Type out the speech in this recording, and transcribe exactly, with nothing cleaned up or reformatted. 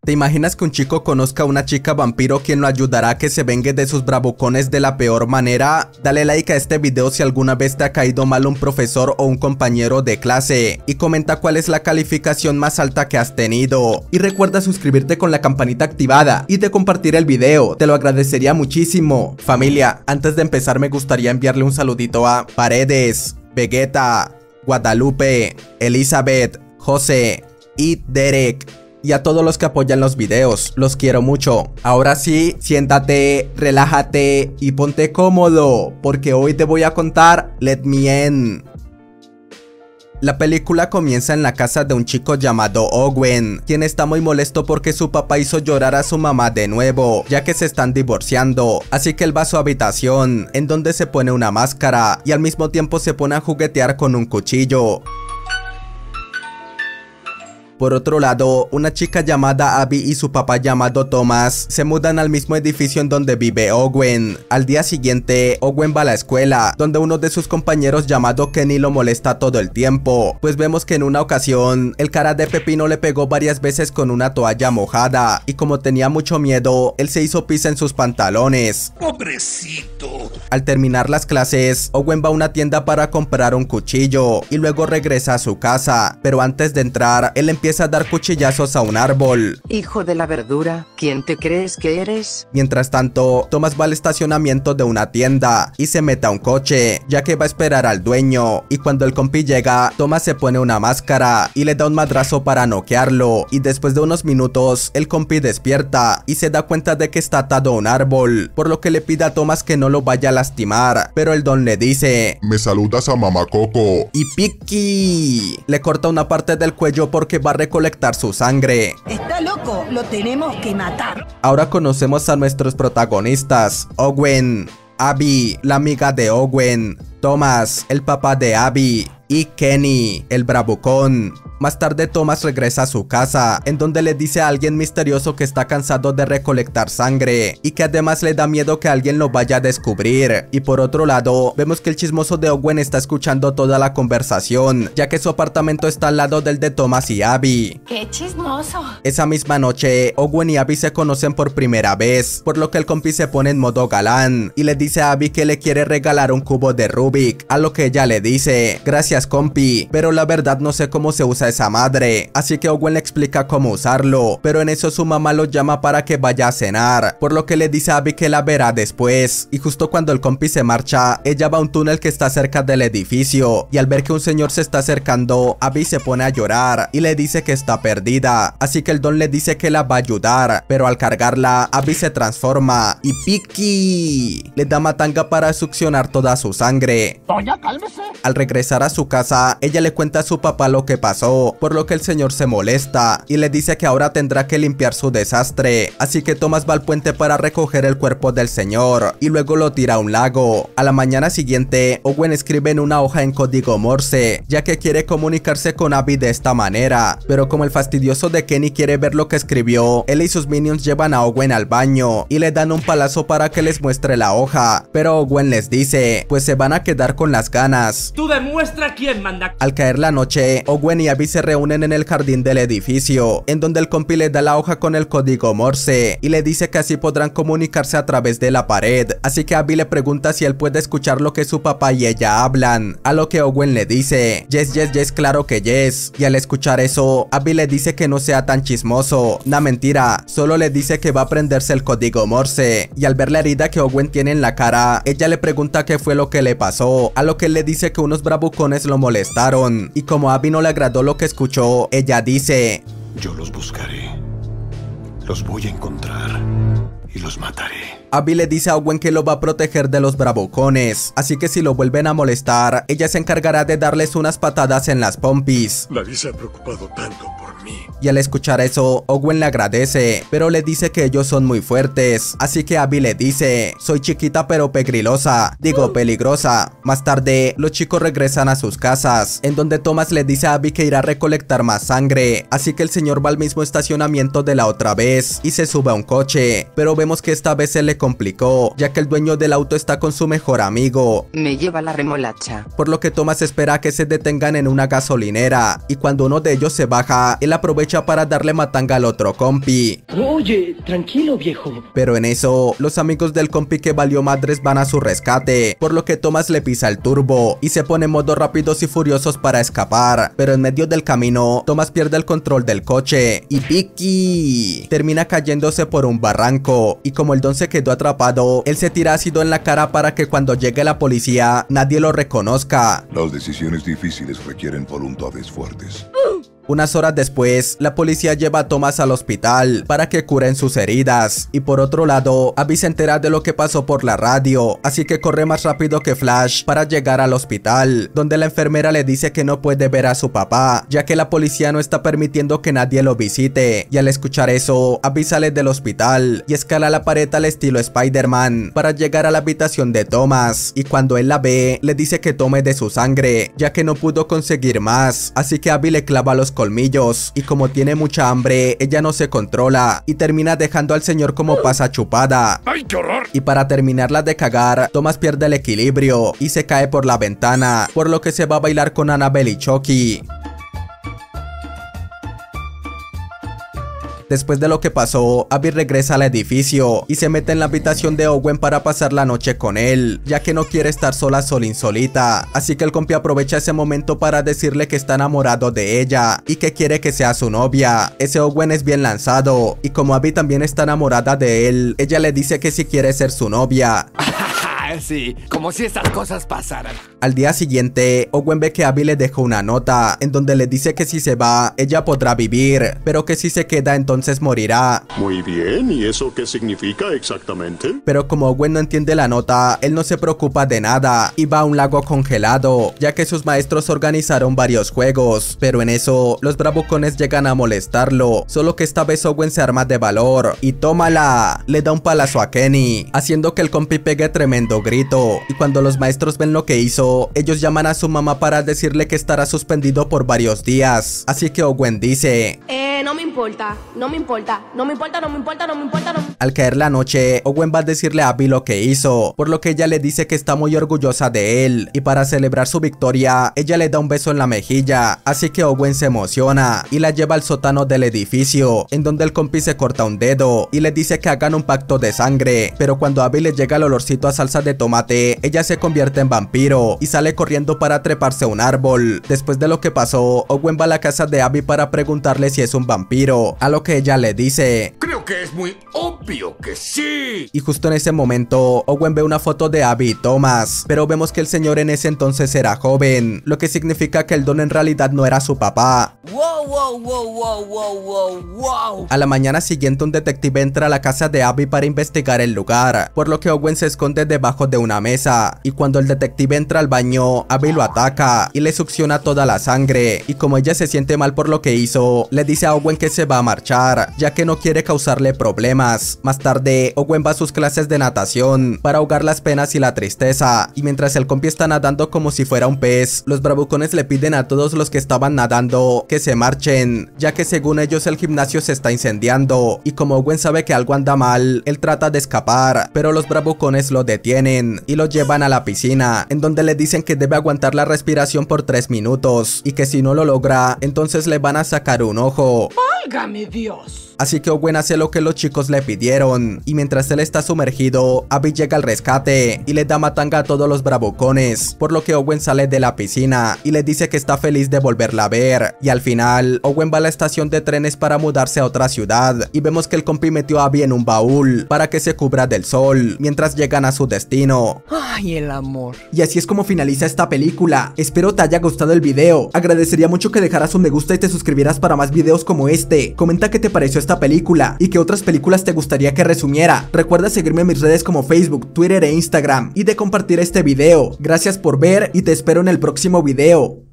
¿Te imaginas que un chico conozca a una chica vampiro quien lo ayudará a que se vengue de sus bravucones de la peor manera? Dale like a este video si alguna vez te ha caído mal un profesor o un compañero de clase y comenta cuál es la calificación más alta que has tenido. Y recuerda suscribirte con la campanita activada y de compartir el video, te lo agradecería muchísimo. Familia, antes de empezar me gustaría enviarle un saludito a Paredes, Vegeta, Guadalupe, Elizabeth, José y Derek. Y a todos los que apoyan los videos, los quiero mucho. Ahora sí, siéntate, relájate y ponte cómodo, porque hoy te voy a contar Let Me In. La película comienza en la casa de un chico llamado Owen, quien está muy molesto porque su papá hizo llorar a su mamá de nuevo, ya que se están divorciando. Así que él va a su habitación, en donde se pone una máscara y al mismo tiempo se pone a juguetear con un cuchillo. Por otro lado, una chica llamada Abby y su papá llamado Thomas se mudan al mismo edificio en donde vive Owen. Al día siguiente, Owen va a la escuela, donde uno de sus compañeros llamado Kenny lo molesta todo el tiempo, pues vemos que en una ocasión, el cara de Pepino le pegó varias veces con una toalla mojada, y como tenía mucho miedo, él se hizo pis en sus pantalones. ¡Pobrecito! Al terminar las clases, Owen va a una tienda para comprar un cuchillo, y luego regresa a su casa, pero antes de entrar, él empieza a dar cuchillazos a un árbol. Hijo de la verdura, ¿quién te crees que eres? Mientras tanto, Thomas va al estacionamiento de una tienda y se mete a un coche, ya que va a esperar al dueño, y cuando el compi llega, Thomas se pone una máscara y le da un madrazo para noquearlo, y después de unos minutos, el compi despierta y se da cuenta de que está atado a un árbol, por lo que le pide a Thomas que no lo vaya a lastimar, pero el don le dice: me saludas a mamá Coco. Y Piki le corta una parte del cuello porque va a recolectar su sangre. Está loco, lo tenemos que matar. Ahora conocemos a nuestros protagonistas: Owen, Abby, la amiga de Owen, Thomas, el papá de Abby, y Kenny, el bravucón. Más tarde Thomas regresa a su casa, en donde le dice a alguien misterioso que está cansado de recolectar sangre, y que además le da miedo que alguien lo vaya a descubrir. Y por otro lado, vemos que el chismoso de Owen está escuchando toda la conversación, ya que su apartamento está al lado del de Thomas y Abby. ¡Qué chismoso! Esa misma noche, Owen y Abby se conocen por primera vez, por lo que el compi se pone en modo galán, y le dice a Abby que le quiere regalar un cubo de Rubik, a lo que ella le dice: gracias compi, pero la verdad no sé cómo se usa esa madre. Así que Owen le explica cómo usarlo, pero en eso su mamá lo llama para que vaya a cenar, por lo que le dice a Abby que la verá después. Y justo cuando el compi se marcha, ella va a un túnel que está cerca del edificio, y al ver que un señor se está acercando, Abby se pone a llorar y le dice que está perdida. Así que el don le dice que la va a ayudar, pero al cargarla, Abby se transforma y Piki le da matanga para succionar toda su sangre. Doña, cálmese. Al regresar a su casa, ella le cuenta a su papá lo que pasó, por lo que el señor se molesta y le dice que ahora tendrá que limpiar su desastre. Así que Thomas va al puente para recoger el cuerpo del señor y luego lo tira a un lago. A la mañana siguiente, Owen escribe en una hoja en código Morse, ya que quiere comunicarse con Abby de esta manera, pero como el fastidioso de Kenny quiere ver lo que escribió, él y sus minions llevan a Owen al baño y le dan un palazo para que les muestre la hoja, pero Owen les dice pues se van a quedar con las ganas. Tú demuestra quién manda. Al caer la noche, Owen y Abby se reúnen en el jardín del edificio, en donde el compi le da la hoja con el código Morse y le dice que así podrán comunicarse a través de la pared. Así que Abby le pregunta si él puede escuchar lo que su papá y ella hablan, a lo que Owen le dice yes, yes, yes, claro que yes. Y al escuchar eso, Abby le dice que no sea tan chismoso. Nah, mentira, solo le dice que va a aprenderse el código Morse. Y al ver la herida que Owen tiene en la cara, ella le pregunta qué fue lo que le pasó, a lo que él le dice que unos bravucones lo molestaron, y como a Abby no le agradó lo que escuchó, ella dice: yo los buscaré, los voy a encontrar y los mataré. Abby le dice a Owen que lo va a proteger de los bravucones, así que si lo vuelven a molestar, ella se encargará de darles unas patadas en las pompis. Nadie se ha preocupado tanto por mí. Y al escuchar eso, Owen le agradece, pero le dice que ellos son muy fuertes, así que Abby le dice: soy chiquita pero pegrilosa, digo peligrosa. Más tarde, los chicos regresan a sus casas, en donde Thomas le dice a Abby que irá a recolectar más sangre, así que el señor va al mismo estacionamiento de la otra vez y se sube a un coche, pero vemos que esta vez se le complicó, ya que el dueño del auto está con su mejor amigo. Me lleva la remolacha. Por lo que Thomas espera a que se detengan en una gasolinera, y cuando uno de ellos se baja, él aprovecha para darle matanga al otro compi. Oye, tranquilo, viejo. Pero en eso, los amigos del compi que valió madres van a su rescate, por lo que Thomas le pisa el turbo y se pone en modo rápidos y furiosos para escapar, pero en medio del camino, Thomas pierde el control del coche y Vicky termina cayéndose por un barranco, y como el don se quedó atrapado, él se tira ácido en la cara para que cuando llegue la policía nadie lo reconozca. Las decisiones difíciles requieren voluntades fuertes. Unas horas después, la policía lleva a Thomas al hospital para que curen sus heridas, y por otro lado, Abby se entera de lo que pasó por la radio, así que corre más rápido que Flash para llegar al hospital, donde la enfermera le dice que no puede ver a su papá, ya que la policía no está permitiendo que nadie lo visite, y al escuchar eso, Abby sale del hospital y escala la pared al estilo Spider-Man para llegar a la habitación de Thomas, y cuando él la ve, le dice que tome de su sangre, ya que no pudo conseguir más, así que Abby le clava los colmillos, y como tiene mucha hambre, ella no se controla y termina dejando al señor como pasa chupada. ¡Ay, qué horror! Y para terminarla de cagar, Thomas pierde el equilibrio y se cae por la ventana, por lo que se va a bailar con Annabelle y Chucky. Después de lo que pasó, Abby regresa al edificio y se mete en la habitación de Owen para pasar la noche con él, ya que no quiere estar sola solinsolita. Así que el compi aprovecha ese momento para decirle que está enamorado de ella y que quiere que sea su novia. Ese Owen es bien lanzado, y como Abby también está enamorada de él, ella le dice que si quiere ser su novia. Sí, como si estas cosas pasaran. Al día siguiente, Owen ve que Abby le dejó una nota, en donde le dice que si se va, ella podrá vivir, pero que si se queda entonces morirá. Muy bien, ¿y eso qué significa exactamente? Pero como Owen no entiende la nota, él no se preocupa de nada, y va a un lago congelado, ya que sus maestros organizaron varios juegos, pero en eso, los bravucones llegan a molestarlo, solo que esta vez Owen se arma de valor, y tómala, le da un palazo a Kenny, haciendo que el compi pegue tremendo grito, y cuando los maestros ven lo que hizo, ellos llaman a su mamá para decirle que estará suspendido por varios días, así que Owen dice: Eh, no me importa, no me importa, no me importa, no me importa, no me importa, no me... Al caer la noche, Owen va a decirle a Abby lo que hizo, por lo que ella le dice que está muy orgullosa de él, y para celebrar su victoria, ella le da un beso en la mejilla, así que Owen se emociona, y la lleva al sótano del edificio, en donde el compi se corta un dedo, y le dice que hagan un pacto de sangre, pero cuando a Abby le llega el olorcito a salsa de tomate, ella se convierte en vampiro, y sale corriendo para treparse a un árbol. Después de lo que pasó, Owen va a la casa de Abby para preguntarle si es un vampiro, a lo que ella le dice: Creo que es muy obvio que sí. Y justo en ese momento, Owen ve una foto de Abby y Thomas, pero vemos que el señor en ese entonces era joven, lo que significa que el don en realidad no era su papá. Wow, wow, wow, wow, wow, wow, wow. A la mañana siguiente, un detective entra a la casa de Abby para investigar el lugar, por lo que Owen se esconde debajo de una mesa, y cuando el detective entra al baño, Abby lo ataca y le succiona toda la sangre, y como ella se siente mal por lo que hizo, le dice a Owen que se va a marchar, ya que no quiere causarle problemas. Más tarde, Owen va a sus clases de natación para ahogar las penas y la tristeza, y mientras el compi está nadando como si fuera un pez, los bravucones le piden a todos los que estaban nadando que se marchen, ya que según ellos el gimnasio se está incendiando, y como Owen sabe que algo anda mal, él trata de escapar, pero los bravucones lo detienen y lo llevan a la piscina, en donde le dicen que debe aguantar la respiración por tres minutos, y que si no lo logra, entonces le van a sacar un ojo. ¡Válgame Dios! Así que Owen hace lo que los chicos le pidieron, y mientras él está sumergido, Abby llega al rescate y le da matanga a todos los bravucones, por lo que Owen sale de la piscina y le dice que está feliz de volverla a ver, y al final, Owen va a la estación de trenes para mudarse a otra ciudad, y vemos que el compi metió a Abby en un baúl para que se cubra del sol, mientras llegan a su destino. Ay, el amor. Y así es como finaliza esta película. Espero te haya gustado el video. Agradecería mucho que dejaras un me gusta y te suscribieras para más videos como este. Comenta qué te pareció esta película y qué otras películas te gustaría que resumiera. Recuerda seguirme en mis redes como Facebook, Twitter e Instagram, y de compartir este video. Gracias por ver y te espero en el próximo video.